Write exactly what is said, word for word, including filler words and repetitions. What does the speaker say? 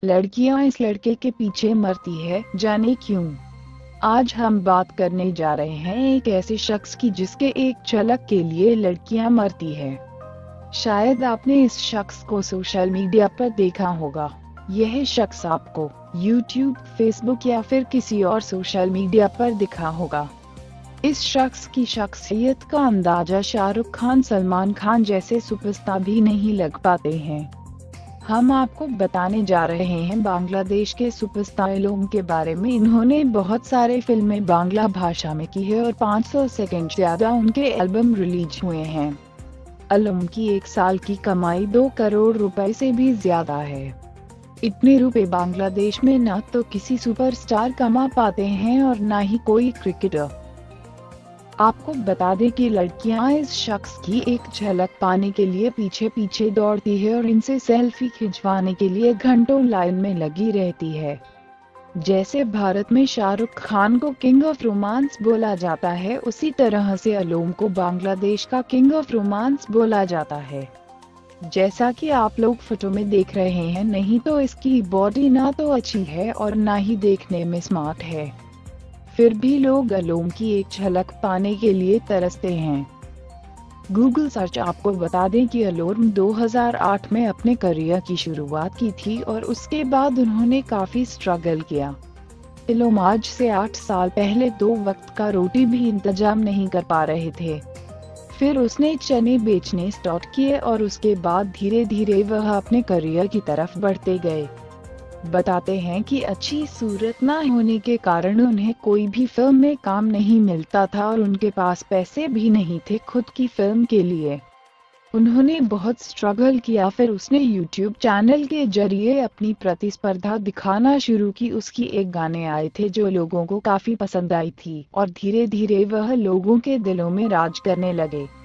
लड़कियां इस लड़के के पीछे मरती है, जाने क्यों। आज हम बात करने जा रहे हैं एक ऐसे शख्स की जिसके एक झलक के लिए लड़कियां मरती है। शायद आपने इस शख्स को सोशल मीडिया पर देखा होगा। यह शख्स आपको यूट्यूब, फेसबुक या फिर किसी और सोशल मीडिया पर दिखा होगा। इस शख्स की शख्सियत का अंदाजा शाहरुख खान, सलमान खान जैसे सुपरस्टार भी नहीं लग पाते हैं। हम आपको बताने जा रहे हैं बांग्लादेश के सुपरस्टार अलोम के बारे में। इन्होंने बहुत सारे फिल्में बांग्ला भाषा में की है और पाँच सौ सेकंड ज्यादा उनके एल्बम रिलीज हुए हैं। अलोम की एक साल की कमाई दो करोड़ रुपए से भी ज्यादा है। इतने रुपए बांग्लादेश में न तो किसी सुपरस्टार कमा पाते हैं और न ही कोई क्रिकेटर। आपको बता दें कि लड़कियां इस शख्स की एक झलक पाने के लिए पीछे पीछे दौड़ती है और इनसे सेल्फी खिंचवाने के लिए घंटों लाइन में लगी रहती है। जैसे भारत में शाहरुख खान को किंग ऑफ रोमांस बोला जाता है, उसी तरह से अलोम को बांग्लादेश का किंग ऑफ रोमांस बोला जाता है। जैसा कि आप लोग फोटो में देख रहे हैं, नहीं तो इसकी बॉडी ना तो अच्छी है और ना ही देखने में स्मार्ट है, फिर भी लोग अलोम की एक झलक पाने के लिए तरसते हैं। Google search. आपको बता दें कि अलोम दो हज़ार आठ में अपने करियर की शुरुआत की थी और उसके बाद उन्होंने काफी स्ट्रगल किया। अलोम आज से आठ साल पहले दो वक्त का रोटी भी इंतजाम नहीं कर पा रहे थे। फिर उसने चने बेचने स्टार्ट किए और उसके बाद धीरे धीरे वह अपने करियर की तरफ बढ़ते गए। बताते हैं कि अच्छी सूरत न होने के कारण उन्हें कोई भी फिल्म में काम नहीं मिलता था और उनके पास पैसे भी नहीं थे खुद की फिल्म के लिए। उन्होंने बहुत स्ट्रगल किया। फिर उसने यूट्यूब चैनल के जरिए अपनी प्रतिस्पर्धा दिखाना शुरू की। उसकी एक गाने आए थे जो लोगों को काफी पसंद आई थी और धीरे धीरे वह लोगों के दिलों में राज करने लगे।